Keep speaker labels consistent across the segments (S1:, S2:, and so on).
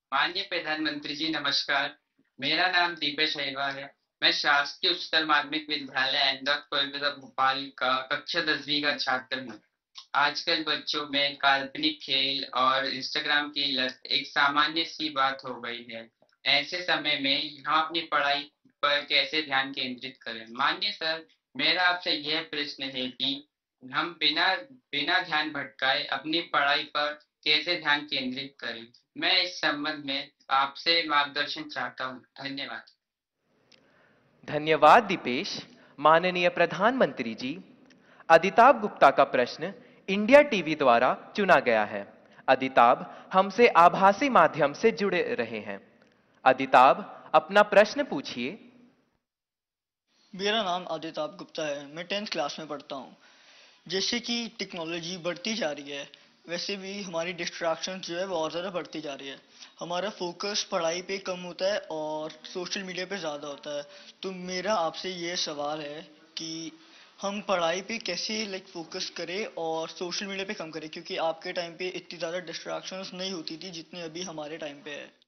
S1: माननीय प्रधानमंत्री जी नमस्कार। मेरा नाम दीपेश अहिवा है। मैं शासकीय उच्चतर माध्यमिक विद्यालय इंदौर कोलकाता भोपाल का कक्षा 10वीं का छात्र हूँ। आजकल बच्चों में काल्पनिक खेल और इंस्टाग्राम की लत एक सामान्य सी बात हो गई है। ऐसे समय में हम अपनी पढ़ाई पर कैसे ध्यान केंद्रित करें? माननीय सर, मेरा आपसे यह प्रश्न है कि हम बिना बिना ध्यान भटकाए अपनी पढ़ाई पर कैसे ध्यान केंद्रित करें? मैं इस संबंध में आपसे मार्गदर्शन चाहता हूँ। धन्यवाद।
S2: धन्यवाद दीपेश। माननीय प्रधानमंत्री जी, अदिताभ गुप्ता का प्रश्न इंडिया टीवी द्वारा चुना गया है। अदिताभ हमसे आभासी माध्यम से जुड़े रहे हैं। अदिताभ, अपना प्रश्न पूछिए।
S3: मेरा नाम आदिताभ गुप्ता है। मैं 10th क्लास में पढ़ता हूँ। जैसे कि टेक्नोलॉजी बढ़ती जा रही है, वैसे भी हमारी डिस्ट्रैक्शन जो है वो और ज़्यादा बढ़ती जा रही है। हमारा फोकस पढ़ाई पे कम होता है और सोशल मीडिया पे ज़्यादा होता है। तो मेरा आपसे ये सवाल है कि हम पढ़ाई पे कैसे फोकस करें और सोशल मीडिया पे कम करें, क्योंकि आपके टाइम पे इतनी ज़्यादा डिस्ट्रैक्शंस नहीं होती थी जितनी अभी हमारे टाइम पे है।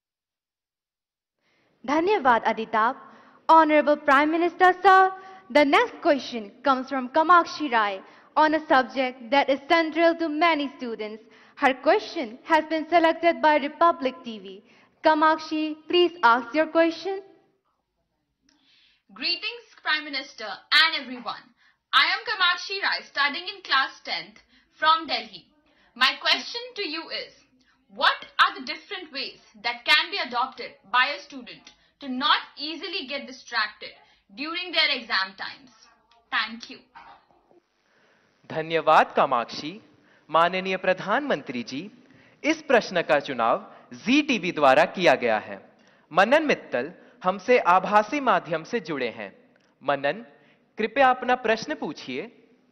S4: Dhanyavad Aditab. Honorable Prime Minister Sir, the next question comes from Kamakshi Rai on a subject that is central to many students. Her question has been selected by Republic TV. Kamakshi, please ask your question.
S5: Greetings, Prime Minister and everyone. I am Kamakshi Rai, studying in class 10th from Delhi. My question to you is, what are the different ways that can be adopted by a student to not easily get distracted during their exam times? Thank you.
S2: धन्यवाद कामाक्षी। माननीय प्रधानमंत्री जी, इस प्रश्न का चुनाव जी TV द्वारा किया गया है। मनन मित्तल हमसे आभासी माध्यम से जुड़े हैं। मनन, कृपया अपना प्रश्न पूछिए।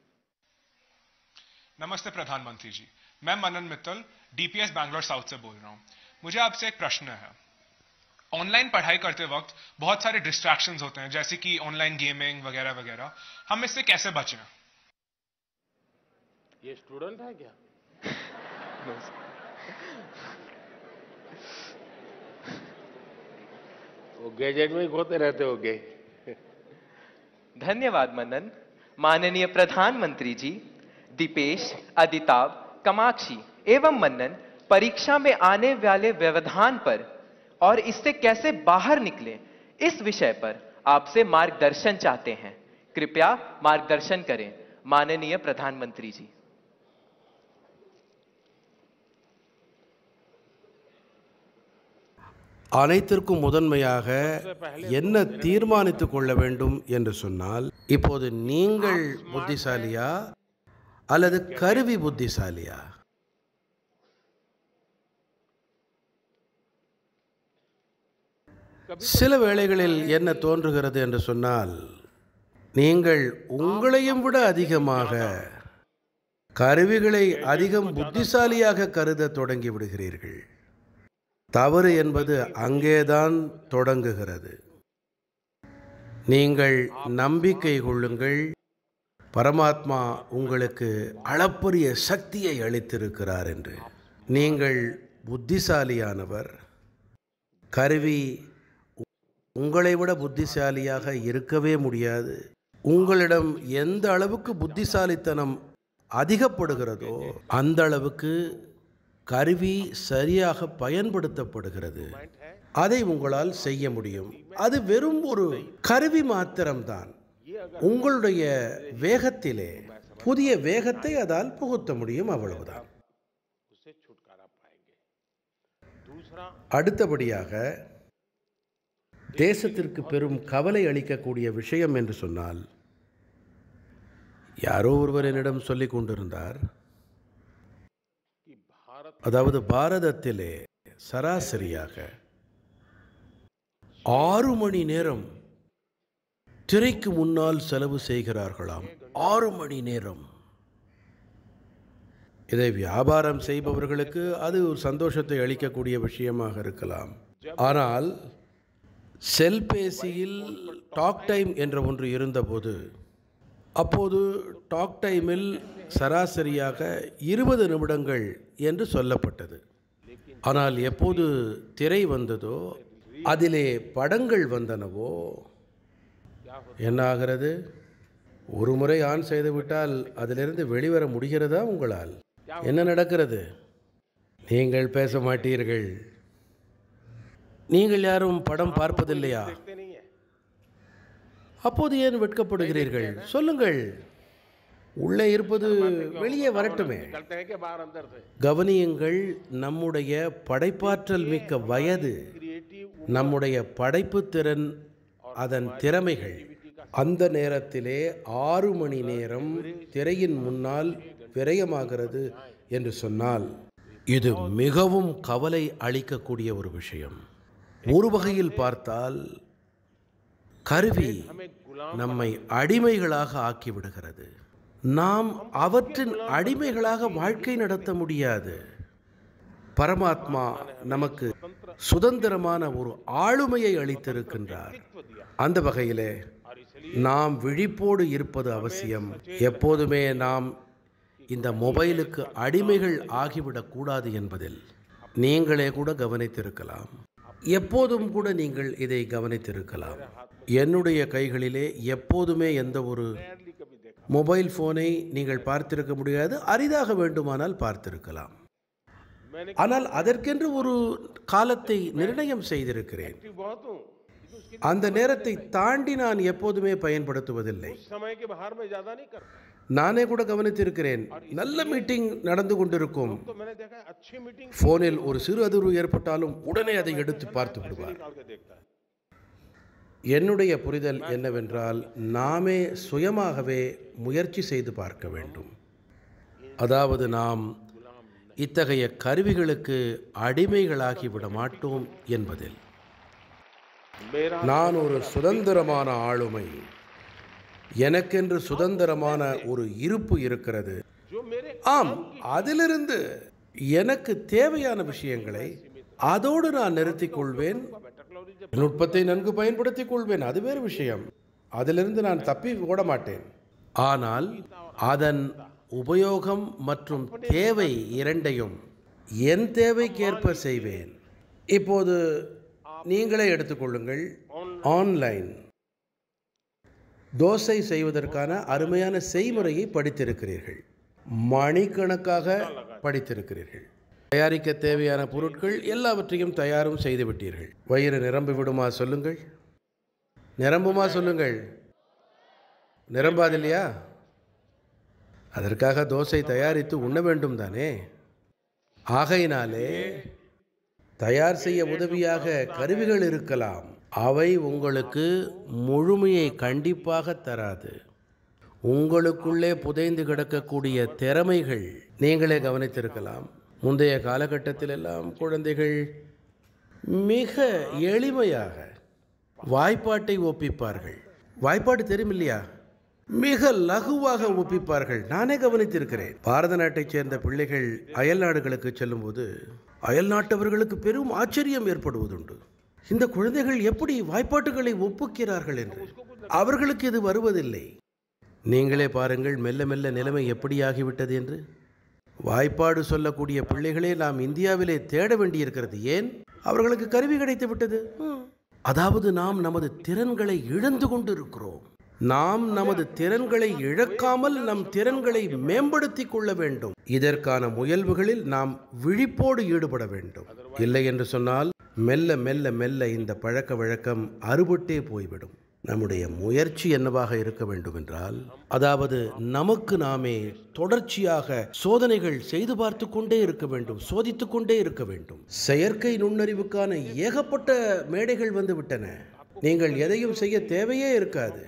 S6: नमस्ते प्रधानमंत्री जी, मैं मनन मित्तल डीपीएस बैंगलोर साउथ से बोल रहा हूँ। मुझे आपसे एक प्रश्न है। ऑनलाइन पढ़ाई करते वक्त बहुत सारे डिस्ट्रैक्शंस होते हैं, जैसे कि ऑनलाइन गेमिंग वगैरह वगैरह। हम इससे कैसे बचें?
S7: ये स्टूडेंट है क्या? वो गैजेट में ही खोते रहते होगे।
S2: धन्यवाद मनन। माननीय प्रधानमंत्री जी, दीपेश, अदिताभ, कामाक्षी एवं मनन परीक्षा में आने वाले व्यवधान पर और इससे कैसे बाहर निकलें, इस विषय पर आपसे मार्गदर्शन चाहते हैं। कृपया मार्गदर्शन करें माननीय प्रधानमंत्री जी।
S8: அனைத்திற்கும் முதன்மையாக என்ன தீர்மானித்துக் கொள்ள வேண்டும் என்று சொன்னால், இப்போது நீங்கள் புத்திசாலியா அல்லது கருவி புத்திசாலியா? சில வேளைகளில் என்ன தோன்றுகிறது என்று சொன்னால், நீங்கள் உங்களையும் விட அதிகமாக கருவிகளை அதிகம் புத்திசாலியாக கருத தொடங்கி விடுகிறீர்கள். தவறு என்பது அங்கேதான் தொடங்குகிறது. நீங்கள் நம்பிக்கை கொள்ளுங்கள். பரமாத்மா உங்களுக்கு அளப்பரிய சக்தியை அளித்திருக்கிறார் என்று. நீங்கள் புத்திசாலியானவர். கருவி உங்களை விட புத்திசாலியாக இருக்கவே முடியாது. உங்களிடம் எந்த அளவுக்கு புத்திசாலித்தனம் அதிகப்படுகிறதோ அந்த அளவுக்கு கருவி சரியாக பயன்படுத்தப்படுகிறது. அதை உங்களால் செய்ய முடியும். அது வெறும் ஒரு கருவி மாத்திரம்தான். உங்களுடைய வேகத்திலே புதிய வேகத்தை அதால் புகுத்த முடியும், அவ்வளவுதான். அடுத்தபடியாக தேசத்திற்கு பெரும் கவலை அளிக்கக்கூடிய விஷயம் என்று சொன்னால், யாரோ ஒருவர் என்னிடம் சொல்லிக் கொண்டிருந்தார், அதாவது பாரதத்திலே சராசரியாக 6 மணி நேரம் திரைக்கு முன்னால் செலவு செய்கிறார்களாம். 6 மணி நேரம். இதை வியாபாரம் செய்பவர்களுக்கு அது ஒரு சந்தோஷத்தை அளிக்கக்கூடிய விஷயமாக இருக்கலாம். ஆனால் செல்பேசியில் டாக் டைம் என்ற ஒன்று இருந்தபோது, அப்போது டாக் டைமில் சராசரியாக 20 நிமிடங்கள் என்று சொல்லப்பட்டது. ஆனால் எப்போது திரை வந்ததோ, அதிலே படங்கள் வந்தனவோ, என்ன ஆகிறது? ஒரு முறை ஆன் செய்துவிட்டால் அதிலிருந்து வெளிவர முடிகிறதா உங்களால்? என்ன நடக்கிறது? நீங்கள் பேச மாட்டீர்கள். நீங்கள் யாரும் படம் பார்ப்பதில்லையா? அப்போது ஏன் வெட்கப்படுகிறீர்கள்? சொல்லுங்கள். உள்ளே இருப்பது வெளியே வரட்டுமே. கவனியுங்கள், நம்முடைய படைப்பாற்றல் மிக்க வயது, நம்முடைய படைப்பு திறன், அதன் திறமைகள் அந்த நேரத்திலே 6 மணி நேரம் திரையின் முன்னால் விரயமாகிறது என்று சொன்னால் இது மிகவும் கவலை அளிக்கக்கூடிய ஒரு விஷயம். ஒரு வகையில் பார்த்தால் கருவி நம்மை அடிமைகளாக ஆக்கிவிடுகிறது. நாம் அவற்றின் அடிமைகளாக வாழ்க்கை நடத்த முடியாது. பரமாத்மா நமக்கு சுதந்திரமான ஒரு ஆளுமையை அளித்திருக்கின்றார். அந்த வகையிலே நாம் விழிப்போடு இருப்பது அவசியம். எப்போதுமே நாம் இந்த மொபைலுக்கு அடிமைகள் ஆகிவிடக் கூடாது என்பதில் நீங்களே கூட கவனித்திருக்கலாம். எப்போதும் கூட நீங்கள் இதை கவனித்திருக்கலாம். என்னுடைய கைகளிலே எப்போதுமே எந்த ஒரு மொபைல் ஃபோனை நீங்கள் பார்த்திருக்க முடியாது. அரிதாக வேண்டுமானால் பார்த்திருக்கலாம். ஆனால் அதற்கென்று ஒரு காலத்தை நிர்ணயம் செய்திருக்கிறேன். அந்த நேரத்தை தாண்டி நான் எப்போதுமே பயன்படுத்துவதில்லை. நானே கூட கவனித்திருக்கிறேன். நல்ல மீட்டிங் நடந்து கொண்டிருக்கும், போனில் ஒரு சிறு அதிர்வு ஏற்பட்டாலும் உடனே அதை எடுத்து பார்த்து விடுவார். என்னுடைய புரிதல் என்னவென்றால், நாமே சுயமாகவே முயற்சி செய்து பார்க்க வேண்டும். அதாவது நாம் இத்தகைய கருவிகளுக்கு அடிமைகளாகிவிட மாட்டோம் என்பதில். நான் ஒரு சுதந்திரமான ஆளுமை, எனக்கென்று சுதந்திரமான ஒரு இருப்பு இருக்கிறது. ஆம், அதிலிருந்து எனக்கு தேவையான விஷயங்களை அதோடு நான் நிறுத்திக் கொள்வேன். நுட்பத்தை நன்கு பயன்படுத்திக் கொள்வேன், அது வேறு விஷயம். அதிலிருந்து நான் தப்பி ஓட மாட்டேன். ஆனால் அதன் உபயோகம் மற்றும் தேவை இரண்டையும் என் தேவைக்கேற்ப செய்வேன். இப்போது நீங்களே எடுத்துக்கொள்ளுங்கள். ஆன்லைன் தோசை செய்வதற்கான அருமையான செய்முறையை படித்திருக்கிறீர்கள். மணிக்கணக்காக படித்திருக்கிறீர்கள். தயாரிக்க தேவையான பொருட்கள் எல்லாவற்றையும் தயாரும் செய்துவிட்டீர்கள். வயிறு நிரம்பி விடுமா சொல்லுங்கள்? நிரம்புமா சொல்லுங்கள்? நிரம்பாது இல்லையா? அதற்காக தோசை தயாரித்து உண்ண வேண்டும் தானே. ஆகையினாலே தயார் செய்ய உதவியாக கருவிகள் இருக்கலாம். அவை உங்களுக்கு முழுமையை கண்டிப்பாக தராது. உங்களுக்குள்ளே புதைந்து கிடக்கக்கூடிய திறமைகள் நீங்களே கவனித்திருக்கலாம். முந்தைய காலகட்டத்தில் எல்லாம் குழந்தைகள் மிக எளிமையாக வாய்ப்பாட்டை ஒப்பிப்பார்கள். வாய்ப்பாடு தெரியும் இல்லையா? மிக லகுவாக ஒப்பிப்பார்கள். நானே கவனித்திருக்கிறேன். பாரத நாட்டைச் சேர்ந்த பிள்ளைகள் அயல் நாடுகளுக்கு செல்லும்போது அயல் நாட்டவர்களுக்கு பெரும் ஆச்சரியம் ஏற்படுவதுண்டு. இந்த குழந்தைகள் எப்படி வாய்ப்பாட்டுகளை ஒப்புக்கிறார்கள் என்று. அவர்களுக்கு இது வருவதில்லை. நீங்களே பாருங்கள், மெல்ல மெல்ல நிலைமை எப்படியாகிவிட்டது என்று. வாய்ப்பாடு சொல்லக்கூடிய பிள்ளைகளே நாம் இந்தியாவிலே தேட வேண்டியிருக்கிறது. ஏன்? அவர்களுக்கு கருவி கிடைத்து விட்டது. அதாவது நாம் நமது திறன்களை இழந்து கொண்டிருக்கிறோம். நாம் நமது திறன்களை இழக்காமல் நம் திறன்களை மேம்படுத்திக் கொள்ள வேண்டும். இதற்கான முயல்வுகளில் நாம் விழிப்போடு ஈடுபட வேண்டும். இல்லை என்று சொன்னால் மெல்ல மெல்ல மெல்ல இந்த பழக்க வழக்கம் அறுபட்டே போய்விடும். நம்முடைய முயற்சி என்னவாக இருக்க வேண்டும் என்றால், அதாவது நமக்கு நாமே தொடர்ச்சியாக சோதனைகள் செய்து பார்த்து கொண்டே இருக்க வேண்டும், சோதித்துக் கொண்டே இருக்க வேண்டும். செயற்கை நுண்ணறிவுக்கான ஏகப்பட்ட மேடைகள் வந்து விட்டன. நீங்கள் எதையும் செய்ய தேவையே இருக்காது.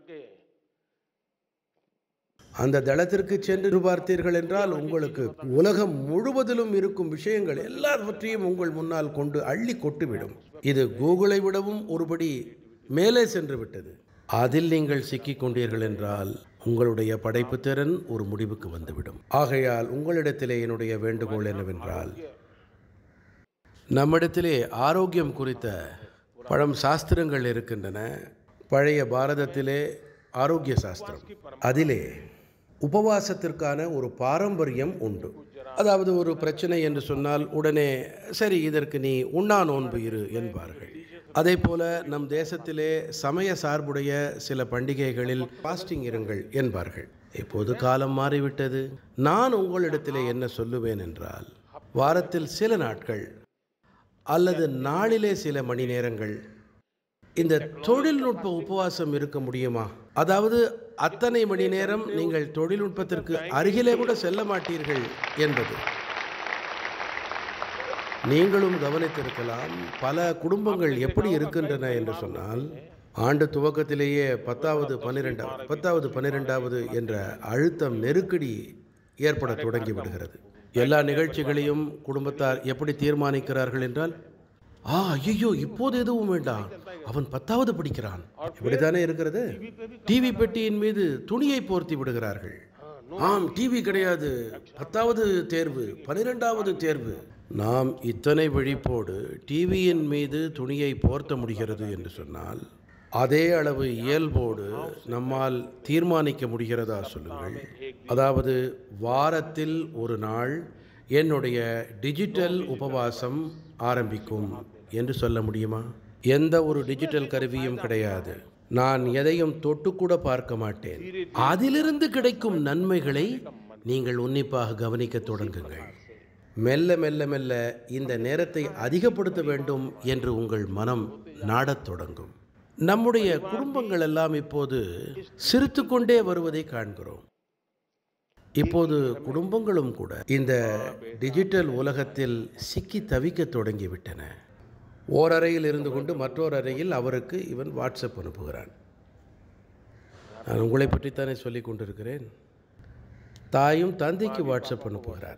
S8: அந்த தளத்திற்கு சென்று பார்த்தீர்கள் என்றால் உங்களுக்கு உலகம் முழுவதிலும் இருக்கும் விஷயங்கள் எல்லாவற்றையும் உங்கள் முன்னால் கொண்டு அள்ளி கொட்டுவிடும். இது கூகுளை விடவும் ஒருபடி மேலே சென்று விட்டது. அதில் நீங்கள் சிக்கிக் கொண்டீர்கள் என்றால் உங்களுடைய படைப்பு திறன் ஒரு முடிவுக்கு வந்துவிடும். ஆகையால் உங்களிடத்திலே என்னுடைய வேண்டுகோள் என்னவென்றால், நம்மிடத்திலே ஆரோக்கியம் குறித்த பழம் சாஸ்திரங்கள் இருக்கின்றன. பழைய பாரதத்திலே ஆரோக்கிய சாஸ்திரம், அதிலே உபவாசத்திற்கான ஒரு பாரம்பரியம் உண்டு. அதாவது ஒரு பிரச்சனை என்று சொன்னால் உடனே சரி இதற்கு நீ உண்ணா நோன்பு இரு என்பார்கள். அதே போல நம் தேசத்திலே சமய சார்புடைய சில பண்டிகைகளில் ஃபாஸ்டிங் இருங்கள் என்பார்கள். இப்போது காலம் மாறிவிட்டது. நான் உங்களிடத்திலே என்ன சொல்லுவேன் என்றால், வாரத்தில் சில நாட்கள் அல்லது நாளிலே சில மணி நேரங்கள் இந்த தொழில்நுட்ப உபவாசம் இருக்க முடியுமா? அதாவது அத்தனை மணி நேரம் நீங்கள் தொழில்நுட்பத்திற்கு அருகிலே கூட செல்ல மாட்டீர்கள் என்பது. நீங்களும் கவனித்திருக்கலாம், பல குடும்பங்கள் எப்படி இருக்கின்றன என்று சொன்னால், ஆண்டு துவக்கத்திலேயே 10வது 12வது என்ற அழுத்தம் நெருக்கடி ஏற்பட தொடங்கி விடுகிறது. எல்லா நிகழ்ச்சிகளையும் குடும்பத்தார் எப்படி தீர்மானிக்கிறார்கள் என்றால், ஐயோ இப்போது எதுவும் வேண்டாம், அவன் 10வது படிக்கிறான், இப்படித்தானே இருக்கிறது. டிவி பெட்டியின் மீது துணியை போர்த்தி விடுகிறார்கள். ஆம், டிவி கிடையாது, 10வது தேர்வு, 12வது தேர்வு. நாம் இத்தனை விழிப்போடு டிவியின் மீது துணியை போர்த்த முடிகிறது என்று சொன்னால், அதே அளவு இயல்போடு நம்மால் தீர்மானிக்க முடிகிறதா சொல்லுங்கள்? அதாவது வாரத்தில் ஒரு நாள் என்னுடைய டிஜிட்டல் உபவாசம் ஆரம்பிக்கும் என்று சொல்ல முடியுமா? எந்த ஒரு டிஜிட்டல் கருவியும் கிடையாது. நான் எதையும் தொட்டுக்கூட பார்க்க மாட்டேன். அதிலிருந்து கிடைக்கும் நன்மைகளை நீங்கள் உன்னிப்பாக கவனிக்க தொடங்குங்கள். மெல்ல மெல்ல மெல்ல இந்த நேரத்தை அதிகப்படுத்த வேண்டும் என்று உங்கள் மனம் நாடத் தொடங்கும். நம்முடைய குடும்பங்கள் எல்லாம் இப்போது சிரித்து கொண்டே வருவதை காண்கிறோம். இப்போது குடும்பங்களும் கூட இந்த டிஜிட்டல் உலகத்தில் சிக்கி தவிக்க தொடங்கிவிட்டன. ஓரறையில் இருந்து கொண்டு மற்றொரு அறையில் அவருக்கு இவன் வாட்ஸ்அப் அனுப்புகிறான். நான் உங்களை பற்றித்தானே சொல்லிக் கொண்டிருக்கிறேன். தாயும் தந்தைக்கு வாட்ஸ்அப் அனுப்புகிறார்.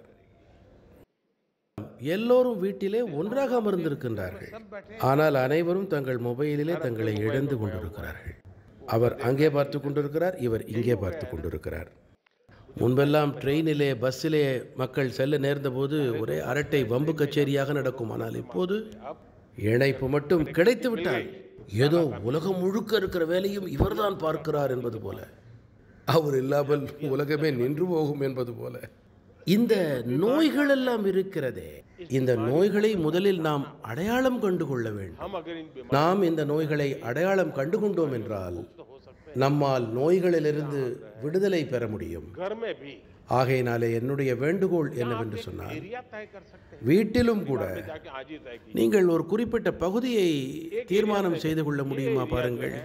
S8: எல்லோரும் வீட்டிலே ஒன்றாக அமர்ந்திருக்கின்றார்கள். ஆனால் அனைவரும் தங்கள் மொபைலிலே தங்களை இழந்து கொண்டிருக்கிறார்கள். அவர் அங்கே பார்த்து கொண்டிருக்கிறார், இவர் இங்கே பார்த்து கொண்டிருக்கிறார். முன்பெல்லாம் ட்ரெயினிலே பஸ்ஸிலே மக்கள் செல்ல நேர்ந்த போது ஒரே அரட்டை வம்பு கச்சேரியாக நடக்கும். ஆனால் இப்போது இணைப்பு மட்டும் கிடைத்து விட்டால் ஏதோ உலகம் முழுக்க இருக்கிற வேலையும் இவர்தான் பார்க்கிறார் என்பது போல, அவர் இல்லாமல் உலகமே நின்று போகும் என்பது போல. இந்த நோய்கள் எல்லாம் இருக்கிறதே, இந்த நோய்களை முதலில் நாம் அடையாளம் கண்டு கொள்ள வேண்டும். நாம் இந்த நோய்களை அடையாளம் கண்டு கொண்டோம் என்றால் நம்மால் நோய்களிலிருந்து விடுதலை பெற முடியும். ஆகையினாலே என்னுடைய வேண்டுகோள் என்னவென்று சொன்னால், வீட்டிலும் கூட நீங்கள் ஒரு குறிப்பிட்ட பகுதியை தீர்மானம் செய்து கொள்ள முடியுமா பாருங்கள்.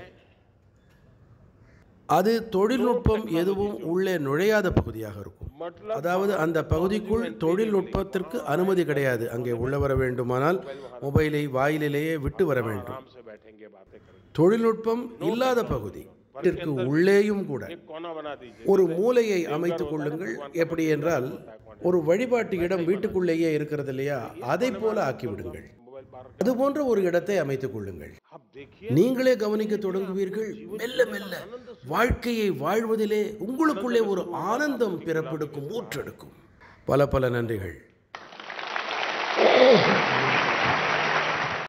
S8: அது தொழில்நுட்பம் எதுவும் உள்ளே நுழையாத பகுதியாக இருக்கும். அதாவது அந்த பகுதிக்குள் தொழில்நுட்பத்திற்கு அனுமதி கிடையாது. அங்கே உள்ள வர வேண்டுமானால் மொபைலை வாயிலேயே விட்டு வர வேண்டும். தொழில்நுட்பம் இல்லாத பகுதி உள்ளேயும் கூட ஒரு மூலையை அமைத்துக் கொள்ளுங்கள். எப்படி என்றால், ஒரு வழிபாட்டு இடம் வீட்டுக்குள்ளேயே இருக்கிறது இல்லையா, அதை போல ஆக்கிவிடுங்கள். அது போன்ற ஒரு இடத்தை அமைத்துக் கொள்ளுங்கள். நீங்களே கவனிக்க தொடங்குவீர்கள். மெல்ல மெல்ல வாழ்க்கையை வாழ்வதிலே உங்களுக்குள்ளே ஒரு ஆனந்தம் பிறப்பெடுக்கும், ஊற்றெடுக்கும். பல பல நன்றிகள்.